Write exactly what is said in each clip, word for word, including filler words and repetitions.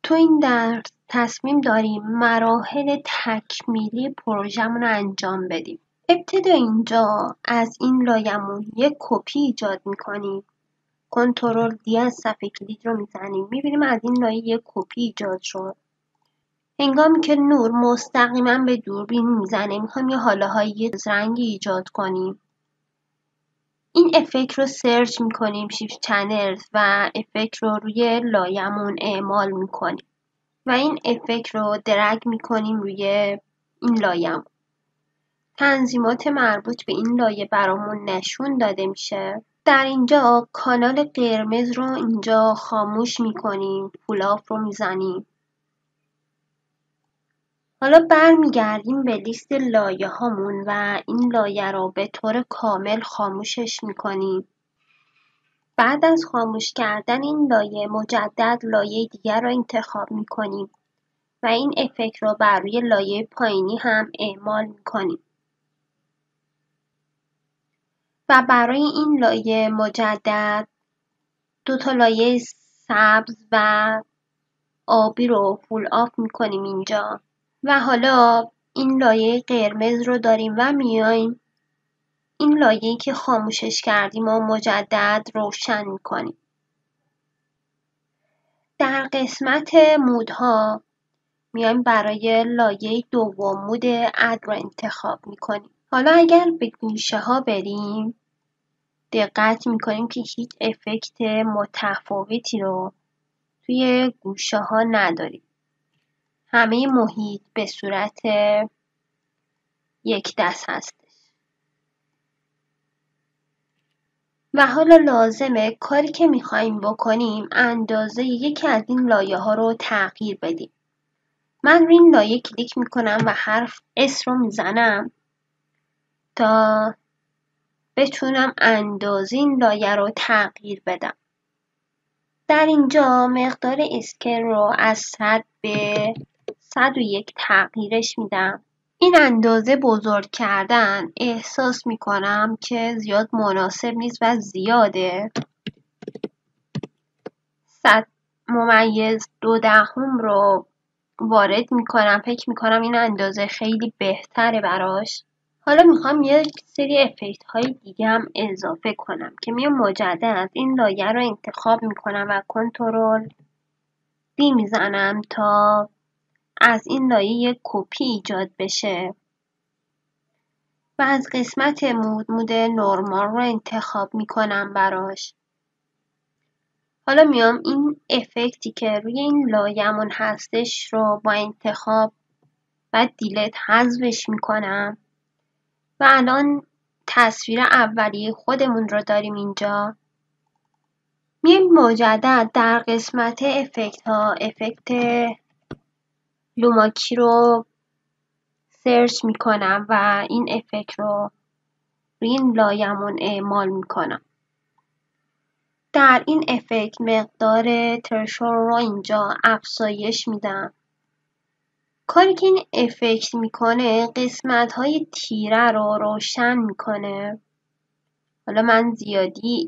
تو این درس تصمیم داریم مراحل تکمیلی پروژه‌مون رو انجام بدیم. ابتدا اینجا از این لایه‌مون یک کپی ایجاد می‌کنیم. کنترل دی از صفحه کلید رو میزنیم. می‌بینیم از این لایه یک کپی ایجاد شد. هنگامی که نور مستقیما به دوربین میزنه می‌خوایم یه هاله‌های رنگی ایجاد کنیم. این افکت رو سرچ می‌کنیم شیفت چنلز و افکت رو روی لایه‌مون اعمال می‌کنیم. و این افکت رو درگ میکنیم روی این لایه. تنظیمات مربوط به این لایه برامون نشون داده میشه. در اینجا کانال قرمز رو اینجا خاموش میکنیم. پول آف رو میزنیم. حالا برمیگردیم به لیست لایه هامون و این لایه رو به طور کامل خاموشش میکنیم. بعد از خاموش کردن این لایه مجدد لایه دیگر رو انتخاب میکنیم. و این افکت رو بر روی لایه پایینی هم اعمال می‌کنیم. و برای این لایه مجدد دو تا لایه سبز و آبی رو فول آف می‌کنیم اینجا. و حالا این لایه قرمز رو داریم و میایم این لایه‌ای که خاموشش کردیم و مجدد روشن می‌کنیم. در قسمت مودها میایم برای لایه دوم مود اد رو انتخاب میکنیم. حالا اگر به گوشه ها بریم دقت میکنیم که هیچ افکت متفاوتی رو توی گوشه ها نداریم. همه محیط به صورت یک دست هستش. و حالا لازمه کاری که میخوایم بکنیم اندازه یکی از این لایه ها رو تغییر بدیم. من روی این لایه کلیک میکنم و حرف اس رو میزنم تا بتونم اندازه این لایه رو تغییر بدم. در اینجا مقدار اسکیل رو از صد به صد و یک تغییرش میدم. این اندازه بزرگ کردن احساس میکنم که زیاد مناسب نیست و زیاده. صد ممیز دو دهم رو وارد میکنم. فکر میکنم این اندازه خیلی بهتره براش. حالا میخوام یک سری افکت های دیگه هم اضافه کنم که میام مجدد این لایه رو انتخاب میکنم و کنترل دی میزنم تا از این لایه یک کپی ایجاد بشه و از قسمت مود مود نرمال رو انتخاب میکنم براش. حالا میام این افکتی که روی این لایه‌مون هستش رو با انتخاب و دیلیت حذفش میکنم و الان تصویر اولیه خودمون رو داریم اینجا. میایم مجدد در قسمت افکت ها افکت لوماکی رو سرچ میکنم و این افکت رو روی این لایه‌مون اعمال میکنم. در این افکت مقدار ترشور رو اینجا افزایش میدم. کاری که این افکت میکنه قسمت های تیره رو روشن میکنه. حالا من زیادی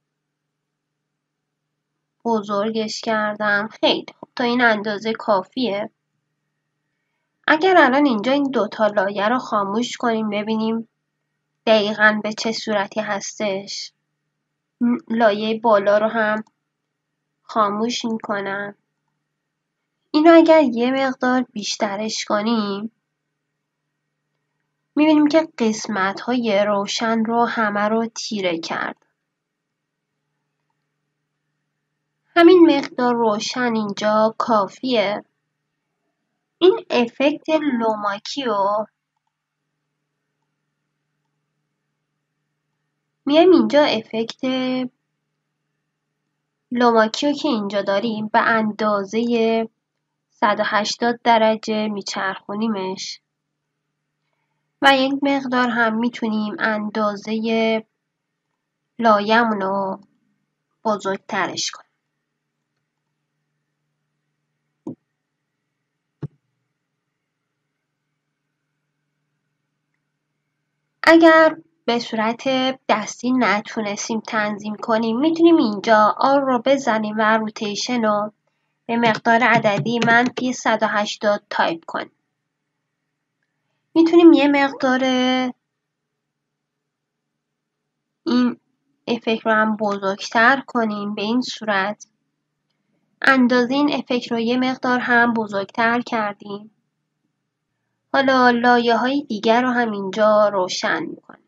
بزرگش کردم. خیلی خب تا این اندازه کافیه. اگر الان اینجا این دوتا لایه رو خاموش کنیم ببینیم دقیقاً به چه صورتی هستش. لایه بالا رو هم خاموش میکنم. اینو اگر یه مقدار بیشترش کنیم میبینیم که قسمت های روشن رو همه رو تیره کرد. همین مقدار روشن اینجا کافیه. این افکت لوماکی رو میایم اینجا افکت لوماکی رو که اینجا داریم به اندازه صد و هشتاد درجه میچرخونیمش و یک مقدار هم میتونیم اندازه لایه‌مون رو بزرگترش کنیم. اگر به صورت دستی نتونستیم تنظیم کنیم میتونیم اینجا آر رو بزنیم و روتیشن رو به مقدار عددی منفی صد و هشتاد تایپ کنیم. میتونیم یه مقدار این افکت رو هم بزرگتر کنیم. به این صورت اندازه این افکت رو یه مقدار هم بزرگتر کردیم. حالا لایه های دیگر رو هم اینجا روشن میکنیم.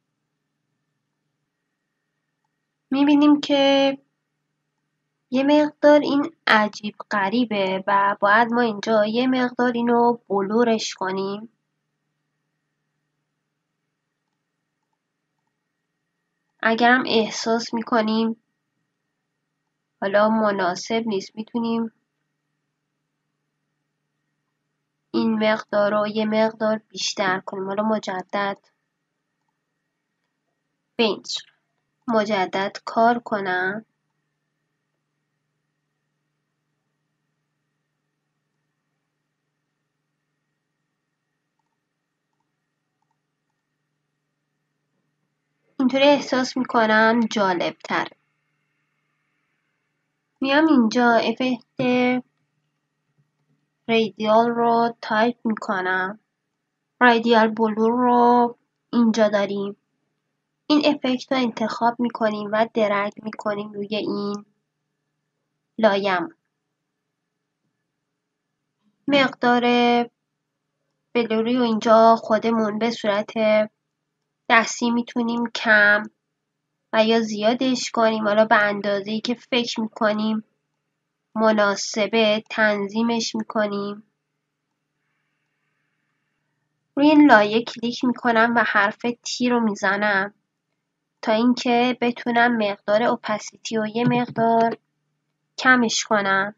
میبینیم که یه مقدار این عجیب غریبه و باید ما اینجا یه مقدار اینو بلورش کنیم. اگرم احساس میکنیم حالا مناسب نیست، میتونیم این مقدار رو یه مقدار بیشتر کنیم. حالا مجدد به این صورت مجدد کار کنم. اینطوری احساس میکنم جالب تر. میام اینجا افکت رادیال رو تایپ میکنم. رادیال بلور رو اینجا داریم. این افکت رو انتخاب میکنیم و درگ میکنیم روی این لایم. مقدار بلوری رو اینجا خودمون به صورت دستی میتونیم کم و یا زیادش کنیم. حالا به اندازه‌ای که فکر میکنیم مناسبه تنظیمش میکنیم. روی این لایه کلیک میکنم و حرف تی رو میزنم تا اینکه بتونم مقدار اوپاسیتی رو یه مقدار کمش کنم.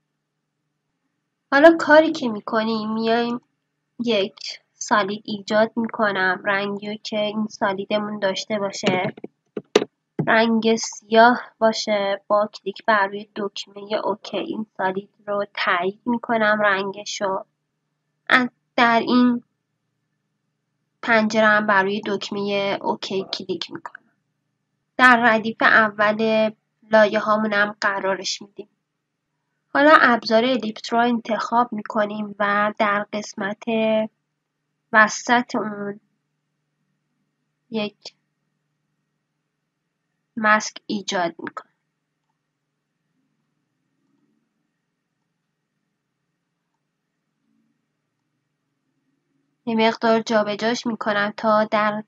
حالا کاری که میکنیم میایم یک سالید ایجاد میکنم. رنگی که این سالیدمون داشته باشه رنگ سیاه باشه. با کلیک بر روی دکمه اوکی این سالید رو تایید میکنم رنگشو. در این پنجره هم بر روی دکمه اوکی کلیک میکنم. در ردیف اول لایه هامونم قرارش میدیم. حالا ابزار الیپس رو انتخاب میکنیم و در قسمت وسط اون یک ماسک ایجاد میکنیم. یه مقدار جابجاش میکنم تا در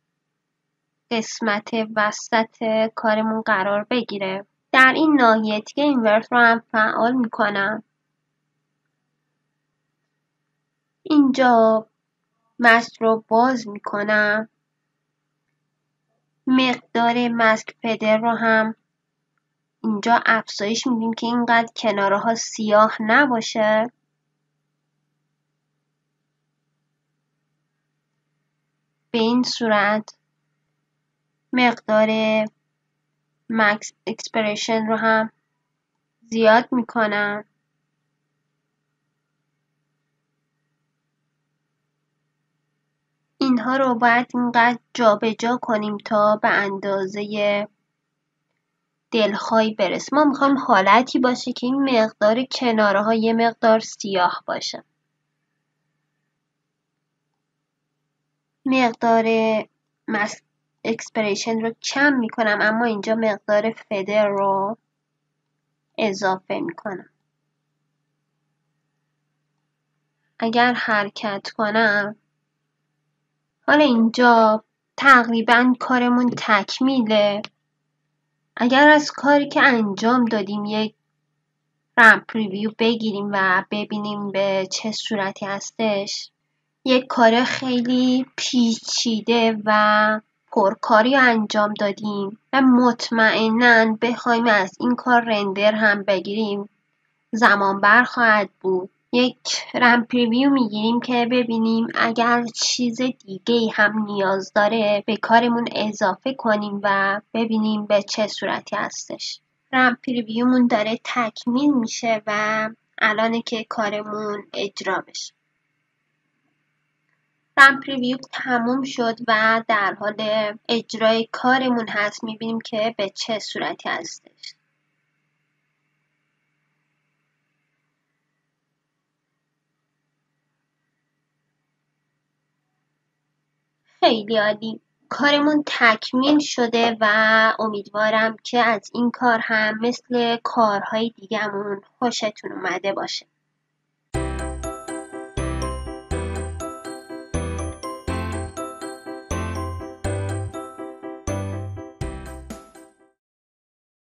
قسمت وسط کارمون قرار بگیره. در این ناحیه تیک اینورت رو هم فعال میکنم. اینجا ماسک رو باز میکنم. مقدار ماسک پدر رو هم اینجا افزایش میدیم که اینقدر کناره ها سیاه نباشه. به این صورت مقدار مکس اکسپرشن رو هم زیاد میکنم. اینها رو باید اینقدر جابجا کنیم تا به اندازه دلخواهی برسه. ما میخوایم حالتی باشه که این مقدار کناره ها یه مقدار سیاه باشه. مقدار ماسک اکسپرشن رو کم میکنم اما اینجا مقدار فدر رو اضافه میکنم. اگر حرکت کنم حالا اینجا تقریبا کارمون تکمیله. اگر از کاری که انجام دادیم یک رمپ پریویو بگیریم و ببینیم به چه صورتی هستش. یک کار خیلی پیچیده و پرکاری انجام دادیم و مطمئناً بخوایم از این کار رندر هم بگیریم زمان بر خواهد بود. یک رمپ پریویو میگیریم که ببینیم اگر چیز دیگه هم نیاز داره به کارمون اضافه کنیم و ببینیم به چه صورتی هستش. رمپ پریویومون داره تکمیل میشه و الانه که کارمون اجرا بشه. رمپ پریویو تموم شد و در حال اجرای کارمون هست. میبینیم که به چه صورتی هستش. خیلی عالی. کارمون تکمیل شده و امیدوارم که از این کار هم مثل کارهای دیگه‌مون خوشتون اومده باشه.